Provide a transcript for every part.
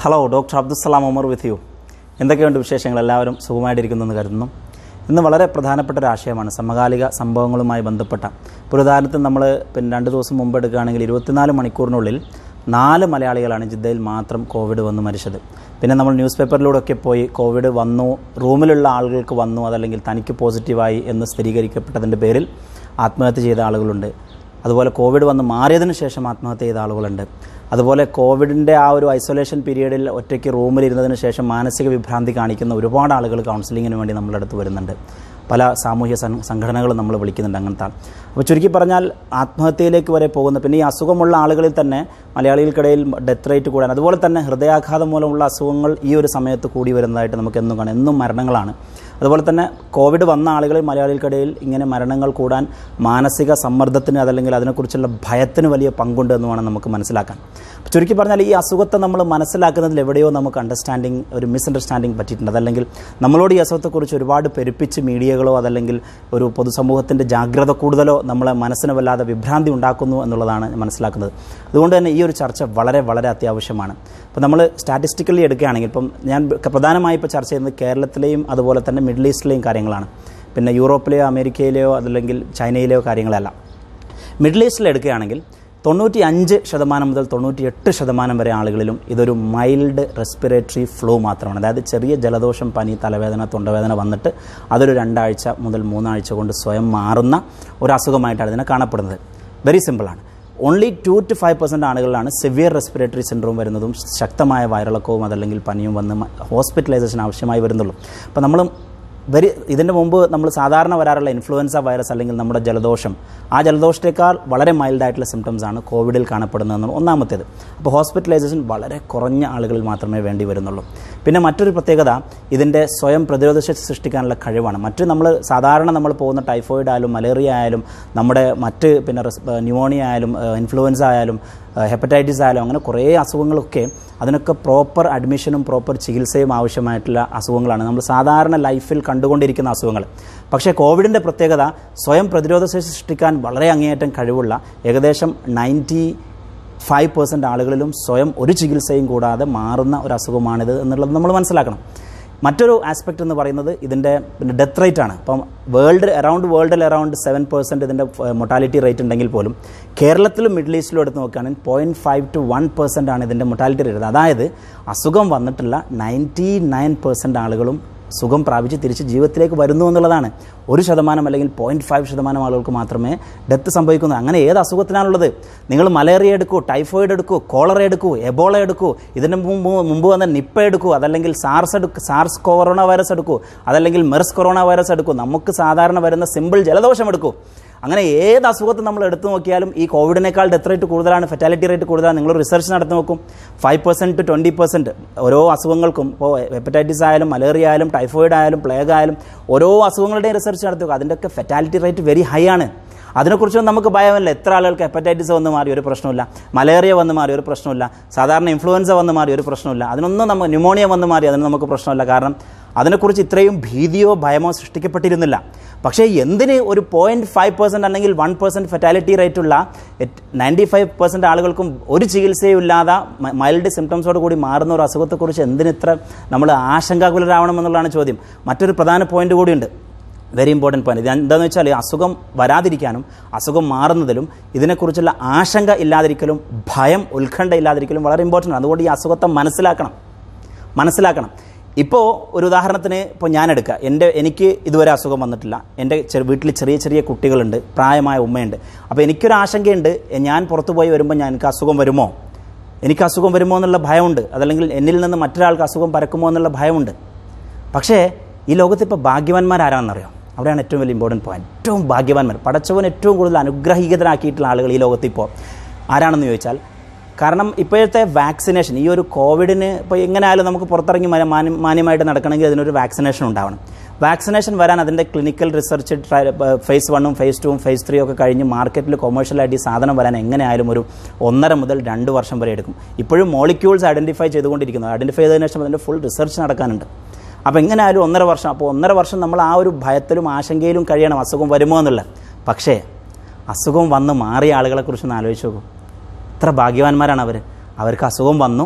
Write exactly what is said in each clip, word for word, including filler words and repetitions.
Hello, doctor Abdussalam Umar with you. എന്തൊക്കെയുണ്ട് വിശേഷങ്ങൾ? എല്ലാവരും സുഖമായിട്ടിരിക്കുന്നെന്ന് കരുതുന്നു. ഇന്ന് വളരെ പ്രധാനപ്പെട്ട ഒരു ആശയമാണ് സമകാലിക സംഭവങ്ങളുമായി ബന്ധപ്പെട്ട. ഇപ്പോൾ ഉദാഹരണത്തിന് നമ്മൾ പിന്നെ രണ്ട് ദിവസം മുമ്പ് എടുക്കുകയാണെങ്കിൽ ഇരുപത്തിനാല് മണിക്കൂറിനുള്ളിൽ നാല് മലയാളികളാണ് ജിദ്ദയിൽ മാത്രം കോവിഡ് വന്ന് മരിച്ചത്. പിന്നെ നമ്മൾ ന്യൂസ് പേപ്പറിലൂടെയൊക്കെ പോയി കോവിഡ് വന്നു, റൂമിലുള്ള ആളുകൾക്ക് വന്നു, അതല്ലെങ്കിൽ തനിക്ക് പോസിറ്റീവായി എന്ന് സ്ഥിരീകരിക്കപ്പെട്ടതിൻ്റെ പേരിൽ ആത്മഹത്യ ചെയ്ത ആളുകളുണ്ട്. അതുപോലെ കോവിഡ് വന്ന് മാറിയതിനു ശേഷം ആത്മഹത്യ ചെയ്ത ആളുകളുണ്ട്. അതുപോലെ കോവിഡിൻ്റെ ആ ഒരു ഐസൊലേഷൻ പീരീഡിൽ ഒറ്റയ്ക്ക് റൂമിലിരുന്നതിന് ശേഷം മാനസിക വിഭ്രാന്തി കാണിക്കുന്ന ഒരുപാട് ആളുകൾ കൗൺസിലിങ്ങിന് വേണ്ടി നമ്മളുടെ അടുത്ത് വരുന്നുണ്ട്. പല സാമൂഹ്യ സംഘടനകളും നമ്മൾ വിളിക്കുന്നുണ്ട് അങ്ങനത്തെ ആൾ. അപ്പോൾ ചുരുക്കി പറഞ്ഞാൽ ആത്മഹത്യയിലേക്ക് വരെ പോകുന്ന, പിന്നെ ഈ അസുഖമുള്ള ആളുകളിൽ തന്നെ മലയാളികൾക്കിടയിൽ ഡെത്ത് റേറ്റ് കൂടാൻ, അതുപോലെ തന്നെ ഹൃദയാഘാതം മൂലമുള്ള അസുഖങ്ങൾ ഈ ഒരു സമയത്ത് കൂടി വരുന്നതായിട്ട് നമുക്ക് എന്നും കാണാം. എന്നും മരണങ്ങളാണ്. അതുപോലെ തന്നെ കോവിഡ് വന്ന ആളുകളിൽ മലയാളികൾക്കിടയിൽ ഇങ്ങനെ മരണങ്ങൾ കൂടാൻ മാനസിക സമ്മർദ്ദത്തിന് അതല്ലെങ്കിൽ അതിനെക്കുറിച്ചുള്ള ഭയത്തിന് വലിയ പങ്കുണ്ട് എന്ന് വേണം നമുക്ക് മനസ്സിലാക്കാൻ. ചുരുക്കി പറഞ്ഞാൽ ഈ അസുഖത്തെ നമ്മൾ മനസ്സിലാക്കുന്നതിൽ എവിടെയോ നമുക്ക് അണ്ടർസ്റ്റാൻഡിങ് ഒരു മിസ്അണ്ടർസ്റ്റാൻഡിങ് പറ്റിയിട്ടുണ്ട്. അതല്ലെങ്കിൽ നമ്മളോട് ഈ അസുഖത്തെക്കുറിച്ച് ഒരുപാട് പെരുപ്പിച്ച് മീഡിയകളോ അതല്ലെങ്കിൽ ഒരു പൊതുസമൂഹത്തിൻ്റെ ജാഗ്രത കൂടുതലോ നമ്മളെ മനസ്സിന് വല്ലാതെ വിഭ്രാന്തി ഉണ്ടാക്കുന്നു എന്നുള്ളതാണ് മനസ്സിലാക്കുന്നത്. അതുകൊണ്ട് തന്നെ ഈ ഒരു ചർച്ച വളരെ വളരെ അത്യാവശ്യമാണ്. ഇപ്പോൾ നമ്മൾ സ്റ്റാറ്റിസ്റ്റിക്കലി എടുക്കുകയാണെങ്കിൽ ഇപ്പം ഞാൻ പ്രധാനമായി ഇപ്പോൾ ചർച്ച ചെയ്യുന്നത് കേരളത്തിലെയും അതുപോലെ തന്നെ മിഡിൽ ഈസ്റ്റിലെയും കാര്യങ്ങളാണ്. പിന്നെ യൂറോപ്പിലെയോ അമേരിക്കയിലെയോ അതല്ലെങ്കിൽ ചൈനയിലെയോ കാര്യങ്ങളല്ല. മിഡിൽ ഈസ്റ്റിൽ എടുക്കുകയാണെങ്കിൽ തൊണ്ണൂറ്റി അഞ്ച് ശതമാനം മുതൽ തൊണ്ണൂറ്റി എട്ട് ശതമാനം വരെ ആളുകളിലും ഇതൊരു മൈൽഡ് റെസ്പിറേറ്ററി ഫ്ലൂ മാത്രമാണ്. അതായത് ചെറിയ ജലദോഷം, പനി, തലവേദന, തൊണ്ടവേദന വന്നിട്ട് അതൊരു രണ്ടാഴ്ച മുതൽ മൂന്നാഴ്ച കൊണ്ട് സ്വയം മാറുന്ന ഒരു അസുഖമായിട്ടാണ് ഇതിനെ കാണപ്പെടുന്നത്. വെരി സിമ്പിളാണ്. Only two to five percent ആളുകളിലാണ് സിവിയർ റെസ്പിറേറ്ററി സിൻഡ്രോം വരുന്നതും ശക്തമായ വയറിളക്കവും അതല്ലെങ്കിൽ പനിയും വന്ന് ഹോസ്പിറ്റലൈസേഷൻ ആവശ്യമായി വരുന്നുള്ളൂ. അപ്പോൾ നമ്മൾ വെരി ഇതിൻ്റെ മുമ്പ് നമ്മൾ സാധാരണ വരാറുള്ള ഇൻഫ്ലുവൻസ വൈറസ് അല്ലെങ്കിൽ നമ്മുടെ ജലദോഷം, ആ ജലദോഷത്തേക്കാൾ വളരെ മൈൽഡായിട്ടുള്ള സിംറ്റംസാണ് കോവിഡിൽ കാണപ്പെടുന്നതെന്നാണ് ഒന്നാമത്തേത്. അപ്പോൾ ഹോസ്പിറ്റലൈസേഷൻ വളരെ കുറഞ്ഞ ആളുകളിൽ മാത്രമേ വേണ്ടി വരുന്നുള്ളൂ. പിന്നെ മറ്റൊരു പ്രത്യേകത ഇതിൻ്റെ സ്വയം പ്രതിരോധശേഷി സൃഷ്ടിക്കാനുള്ള കഴിവാണ്. മറ്റ് നമ്മൾ സാധാരണ നമ്മൾ പോകുന്ന ടൈഫോയിഡ് ആയാലും മലേറിയ ആയാലും നമ്മുടെ മറ്റ് പിന്നെ ന്യൂമോണിയ ആയാലും ഇൻഫ്ലുവൻസ ആയാലും ഹെപ്പറ്റൈറ്റിസ് ആയാലും അങ്ങനെ കുറേ അസുഖങ്ങളൊക്കെ അതിനൊക്കെ പ്രോപ്പർ അഡ്മിഷനും പ്രോപ്പർ ചികിത്സയും ആവശ്യമായിട്ടുള്ള അസുഖങ്ങളാണ് നമ്മൾ സാധാരണ ലൈഫിൽ കണ്ടുകൊണ്ടിരിക്കുന്ന അസുഖങ്ങൾ. പക്ഷേ കോവിഡിൻ്റെ പ്രത്യേകത സ്വയം പ്രതിരോധശേഷി സൃഷ്ടിക്കാൻ വളരെ അങ്ങേയറ്റം കഴിവുള്ള ഏകദേശം നയൻറ്റി ഫൈവ് പെർസെൻറ്റ് ആളുകളിലും സ്വയം ഒരു ചികിത്സയും കൂടാതെ മാറുന്ന ഒരു അസുഖമാണിത് എന്നുള്ളത് നമ്മൾ മനസ്സിലാക്കണം. മറ്റൊരു ആസ്പെക്റ്റ് എന്ന് പറയുന്നത് ഇതിൻ്റെ പിന്നെ ഡെത്ത് റേറ്റ് ആണ്. അപ്പം വേൾഡ് അറൗണ്ട് വേൾഡിൽ അറൗണ്ട് സെവൻ പെർസെൻറ്റ് ഇതിൻ്റെ മൊർട്ടാലിറ്റി റേറ്റ് ഉണ്ടെങ്കിൽ പോലും കേരളത്തിലും മിഡിൽ ഈസ്റ്റിലും എടുത്ത് നോക്കുകയാണെങ്കിൽ point five two one percent ആണ് ഇതിൻ്റെ മൊർട്ടാലിറ്റി റേറ്റ്. അതായത് അസുഖം വന്നിട്ടുള്ള നയൻറ്റി നയൻ പെർസെൻറ്റ് ആളുകളും സുഖം പ്രാപിച്ച് തിരിച്ച് ജീവിതത്തിലേക്ക് വരുന്നു എന്നുള്ളതാണ്. ഒരു ശതമാനം അല്ലെങ്കിൽ പോയിൻറ്റ് ഫൈവ് ശതമാനം ആളുകൾക്ക് മാത്രമേ ഡെത്ത് സംഭവിക്കുന്നു. അങ്ങനെ ഏത് അസുഖത്തിനാണുള്ളത്? നിങ്ങൾ മലേറിയ എടുക്കൂ, ടൈഫോയിഡ് എടുക്കൂ, കോളറ എടുക്കൂ, എബോള എടുക്കൂ, ഇതിന് മുമ്പ് മുമ്പ് വന്ന നിപ്പ എടുക്കൂ, അതല്ലെങ്കിൽ സാർസ് എടുക്കൂ, സാർസ് കൊറോണ വൈറസ് എടുക്കൂ, അതല്ലെങ്കിൽ മെർസ് കൊറോണ വൈറസ് എടുക്കൂ, നമുക്ക് സാധാരണ വരുന്ന സിമ്പിൾ ജലദോഷം എടുക്കൂ. അങ്ങനെ ഏത് അസുഖത്തെ നമ്മൾ എടുത്തു നോക്കിയാലും ഈ കോവിഡിനേക്കാൾ ഡെത്ത് റേറ്റ് കൂടുതലാണ്, ഫെറ്റാലിറ്റി റേറ്റ് കൂടുതലാണ്. നിങ്ങൾ റിസർച്ച് നടത്തി നോക്കും, five percent to twenty percent ഓരോ അസുഖങ്ങൾക്കും. ഇപ്പോൾ ഹെപ്പറ്റൈറ്റിസ് ആയാലും മലേറിയ ആയാലും ടൈഫോയിഡ് ആയാലും പ്ലേഗ് ആയാലും ഓരോ അസുഖങ്ങളുടെയും റിസർച്ച് നടത്തി നോക്കുക. അതിൻ്റെയൊക്കെ ഫെറ്റാലിറ്റി റേറ്റ് വെരി ഹൈ ആണ്. അതിനെക്കുറിച്ചൊന്നും നമുക്ക് ഭയമല്ല. എത്ര ആളുകൾക്ക് ഹെപ്പറ്റൈറ്റിസ് വന്ന് മാറി ഒരു പ്രശ്നമില്ല, മലേറിയ വന്ന് മാറി ഒരു പ്രശ്നമില്ല, സാധാരണ ഇൻഫ്ലുവൻസ വന്ന് മാറി ഒരു പ്രശ്നമില്ല, അതിനൊന്നും നമുക്ക് ന്യൂമോണിയ വന്ന് മാറി അതിന് നമുക്ക് പ്രശ്നമില്ല. കാരണം അതിനെക്കുറിച്ച് ഇത്രയും ഭീതിയോ ഭയമോ സൃഷ്ടിക്കപ്പെട്ടിരുന്നില്ല. പക്ഷേ എന്തിന് ഒരു പോയിൻറ്റ് ഫൈവ് പെർസെൻറ്റ് അല്ലെങ്കിൽ വൺ പെർസെൻറ്റ് ഫെറ്റാലിറ്റി റേറ്റുള്ള നയൻറ്റി ഫൈവ് പെർസെൻറ്റ് ആളുകൾക്കും ഒരു ചികിത്സയും ഇല്ലാതെ മൈൽഡ് സിംറ്റംസോട് കൂടി മാറുന്ന ഒരു അസുഖത്തെക്കുറിച്ച് എന്തിനിത്ര നമ്മൾ ആശങ്കാകുലരാവണമെന്നുള്ളതാണ് ചോദ്യം. മറ്റൊരു പ്രധാന പോയിന്റ് കൂടിയുണ്ട്, വെരി ഇമ്പോർട്ടൻറ്റ് പോയിന്റ്. ഇത് എന്താണെന്ന് വെച്ചാൽ അസുഖം വരാതിരിക്കാനും അസുഖം മാറുന്നതിലും ഇതിനെക്കുറിച്ചുള്ള ആശങ്ക ഇല്ലാതിരിക്കലും ഭയം ഉത്കണ്ഠ ഇല്ലാതിരിക്കലും വളരെ ഇമ്പോർട്ടൻ്റ് ആണ്. അതുകൊണ്ട് ഈ അസുഖത്തെ മനസ്സിലാക്കണം മനസ്സിലാക്കണം ഇപ്പോൾ ഒരു ഉദാഹരണത്തിന് ഇപ്പോൾ ഞാനെടുക്കുക, എൻ്റെ എനിക്ക് ഇതുവരെ അസുഖം വന്നിട്ടില്ല. എൻ്റെ വീട്ടിൽ ചെറിയ ചെറിയ കുട്ടികളുണ്ട്, പ്രായമായ ഉമ്മയുണ്ട്. അപ്പോൾ എനിക്കൊരു ആശങ്കയുണ്ട്, ഞാൻ പുറത്തു പോയി വരുമ്പോൾ ഞാൻ എനിക്ക് അസുഖം വരുമോ എനിക്ക് അസുഖം വരുമോ എന്നുള്ള ഭയമുണ്ട്. അതല്ലെങ്കിൽ എന്നിൽ നിന്ന് മറ്റൊരാൾക്ക് അസുഖം പരക്കുമോ എന്നുള്ള ഭയമുണ്ട്. പക്ഷേ ഈ ലോകത്ത് ഇപ്പോൾ ഭാഗ്യവാന്മാരാരാണെന്നറിയാം? അവിടെയാണ് ഏറ്റവും വലിയ ഇമ്പോർട്ടൻറ്റ് പോയിന്റ്. ഏറ്റവും ഭാഗ്യവാന്മാർ, പടച്ചവൻ ഏറ്റവും കൂടുതൽ അനുഗ്രഹീതരാക്കിയിട്ടുള്ള ആളുകൾ ഈ ലോകത്ത് ഇപ്പോൾ ആരാണെന്ന് ചോദിച്ചാൽ, കാരണം ഇപ്പോഴത്തെ വാക്സിനേഷൻ, ഈ ഒരു കോവിഡിന് ഇപ്പോൾ എങ്ങനെയായാലും നമുക്ക് പുറത്തിറങ്ങി മാന്യമായിട്ട് നടക്കണമെങ്കിൽ അതിനൊരു വാക്സിനേഷൻ ഉണ്ടാവണം. വാക്സിനേഷൻ വരാൻ അതിൻ്റെ ക്ലിനിക്കൽ റിസർച്ച് ഫേസ് വണ്ണും ഫേസ് ടുവും ഫേസ് ത്രീ ഒക്കെ കഴിഞ്ഞ് മാർക്കറ്റിൽ കൊമേഴ്ഷ്യലായിട്ട് ഈ സാധനം വരാൻ എങ്ങനെയായാലും ഒരു ഒന്നര മുതൽ രണ്ട് വർഷം വരെ എടുക്കും. ഇപ്പോഴും മോളിക്യൂൾസ് ഐഡൻറ്റിഫൈ ചെയ്തുകൊണ്ടിരിക്കുന്നു. ഐഡൻറ്റിഫൈ ചെയ്തതിനു ശേഷം അതിൻ്റെ ഫുൾ റിസർച്ച് നടക്കാനുണ്ട്. അപ്പോൾ എങ്ങനെയായാലും ഒന്നര വർഷം. അപ്പോൾ ഒന്നര വർഷം നമ്മൾ ആ ഒരു ഭയത്തിലും ആശങ്കയിലും കഴിയണം അസുഖം വരുമോ എന്നുള്ളത്. പക്ഷേ അസുഖം വന്ന് മാറിയ ആളുകളെക്കുറിച്ചൊന്ന് ആലോചിച്ച് നോക്കും. എത്ര ഭാഗ്യവാന്മാരാണ് അവർ. അവർക്ക് അസുഖം വന്നു,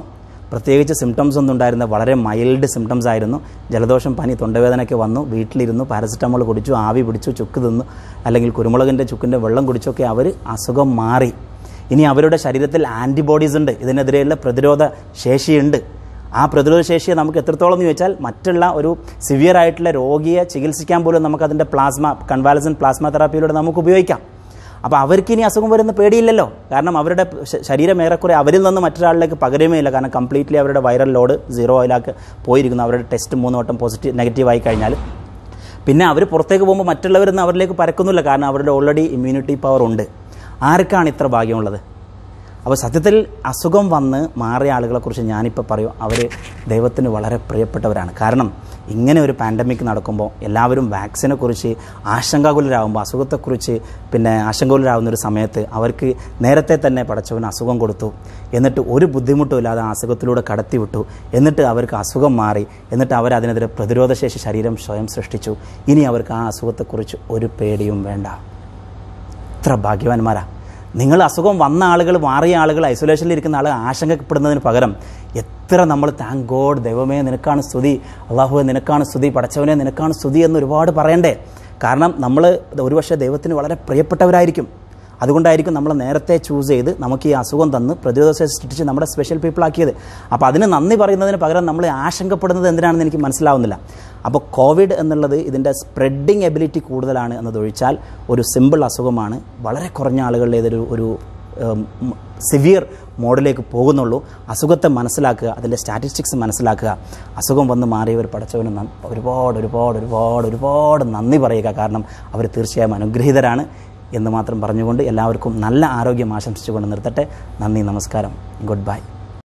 പ്രത്യേകിച്ച് സിംറ്റംസ് ഒന്നും ഉണ്ടായിരുന്ന വളരെ മൈൽഡ് സിംറ്റംസ് ആയിരുന്നു. ജലദോഷം, പനി, തൊണ്ടവേദനയൊക്കെ വന്നു. വീട്ടിലിരുന്നു, പാരസെറ്റമോൾ കുടിച്ചു, ആവി പിടിച്ചു, ചുക്ക് തിന്നു, അല്ലെങ്കിൽ കുരുമുളകിൻ്റെ ചുക്കിൻ്റെ വെള്ളം കുടിച്ചൊക്കെ അവർ അസുഖം മാറി. ഇനി അവരുടെ ശരീരത്തിൽ ആൻറ്റിബോഡീസ് ഉണ്ട്, ഇതിനെതിരെയുള്ള പ്രതിരോധ ശേഷിയുണ്ട്. ആ പ്രതിരോധ ശേഷിയെ നമുക്ക് എത്രത്തോളം എന്ന് ചോദിച്ചാൽ മറ്റുള്ള ഒരു സിവിയർ ആയിട്ടുള്ള രോഗിയെ ചികിത്സിക്കാൻ പോലും നമുക്കതിൻ്റെ പ്ലാസ്മ കൺവാലസൻ പ്ലാസ്മ തെറാപ്പിയിലൂടെ നമുക്ക് ഉപയോഗിക്കാം. അപ്പോൾ അവർക്ക് ഇനി അസുഖം വരുന്ന പേടിയില്ലല്ലോ. കാരണം അവരുടെ ശരീരം ഏറെക്കുറെ അവരിൽ നിന്ന് മറ്റൊരാളിലേക്ക് പകരുമേ ഇല്ല. കാരണം കംപ്ലീറ്റ്ലി അവരുടെ വൈറൽ ലോഡ് സീറോ ആയിലേക്ക് പോയിരിക്കുന്നു. അവരുടെ ടെസ്റ്റ് മൂന്ന് വട്ടം പോസിറ്റീവ് നെഗറ്റീവ് ആയി കഴിഞ്ഞാൽ പിന്നെ അവർ പുറത്തേക്ക് പോകുമ്പോൾ മറ്റുള്ളവരൊന്നും അവരിലേക്ക് പരക്കുന്നില്ല. കാരണം അവരുടെ ഓൾറെഡി ഇമ്മ്യൂണിറ്റി പവർ ഉണ്ട്. ആർക്കാണ് ഇത്ര ഭാഗ്യമുള്ളത്? അപ്പോൾ സത്യത്തിൽ അസുഖം വന്ന് മാറിയ ആളുകളെക്കുറിച്ച് ഞാനിപ്പോൾ പറയും, അവർ ദൈവത്തിന് വളരെ പ്രിയപ്പെട്ടവരാണ്. കാരണം ഇങ്ങനെ ഒരു പാൻഡമിക് നടക്കുമ്പോൾ എല്ലാവരും വാക്സിനെക്കുറിച്ച് ആശങ്കാകുലരാകുമ്പോൾ, അസുഖത്തെക്കുറിച്ച് പിന്നെ ആശങ്കാകുലരാകുന്ന ഒരു സമയത്ത് അവർക്ക് നേരത്തെ തന്നെ പടച്ചവന് അസുഖം കൊടുത്തു, എന്നിട്ട് ഒരു ബുദ്ധിമുട്ടും ഇല്ലാതെ ആ അസുഖത്തിലൂടെ കടത്തിവിട്ടു, എന്നിട്ട് അവർക്ക് അസുഖം മാറി, എന്നിട്ട് അവരതിനെതിരെ പ്രതിരോധശേഷി ശരീരം സ്വയം സൃഷ്ടിച്ചു. ഇനി അവർക്ക് ആ അസുഖത്തെക്കുറിച്ച് ഒരു പേടിയും വേണ്ട. ഇത്ര ഭാഗ്യവാന്മാരാ. നിങ്ങൾ അസുഖം വന്ന ആളുകൾ, മാറിയ ആളുകൾ, ഐസൊലേഷനിൽ ഇരിക്കുന്ന ആളുകൾ ആശങ്കപ്പെടുന്നതിന് പകരം എത്ര നമ്മൾ താങ്ക് ഗോഡ്, ദൈവമേ നിനക്കാണ് സ്തുതി, അള്ളാഹുവെ നിനക്കാണ് സ്തുതി, പടച്ചവനെ നിനക്കാണ് സ്തുതി എന്ന് ഒരുപാട് പറയണ്ടേ? കാരണം നമ്മൾ ഒരുപക്ഷെ ദൈവത്തിന് വളരെ പ്രിയപ്പെട്ടവരായിരിക്കും. അതുകൊണ്ടായിരിക്കും നമ്മൾ നേരത്തെ ചൂസ് ചെയ്ത് നമുക്ക് ഈ അസുഖം തന്ന് പ്രതിരോധ ശേഷി സൃഷ്ടിച്ച് നമ്മുടെ സ്പെഷ്യൽ പീപ്പിൾ ആക്കിയത്. അപ്പോൾ അതിന് നന്ദി പറയുന്നതിന് പകരം നമ്മൾ ആശങ്കപ്പെടുന്നത് എന്തിനാണെന്ന് എനിക്ക് മനസ്സിലാവുന്നില്ല. അപ്പോൾ കോവിഡ് എന്നുള്ളത് ഇതിൻ്റെ സ്പ്രെഡിങ് എബിലിറ്റി കൂടുതലാണ് എന്നതൊഴിച്ചാൽ ഒരു സിമ്പിൾ അസുഖമാണ്. വളരെ കുറഞ്ഞ ആളുകളിൽ ഇതൊരു ഒരു സിവിയർ മോഡിലേക്ക് പോകുന്നുള്ളൂ. അസുഖത്തെ മനസ്സിലാക്കുക, അതിൻ്റെ സ്റ്റാറ്റിസ്റ്റിക്സ് മനസ്സിലാക്കുക. അസുഖം വന്ന് മാറിയവർ പടച്ചവന് ഒരുപാട് ഒരുപാട് ഒരുപാട് ഒരുപാട് നന്ദി പറയുക. കാരണം അവർ തീർച്ചയായും അനുഗ്രഹീതരാണ് എന്ന് മാത്രം പറഞ്ഞുകൊണ്ട് എല്ലാവർക്കും നല്ല ആരോഗ്യം ആശംസിച്ചുകൊണ്ട് നിർത്തട്ടെ. നന്ദി, നമസ്കാരം, ഗുഡ് ബൈ.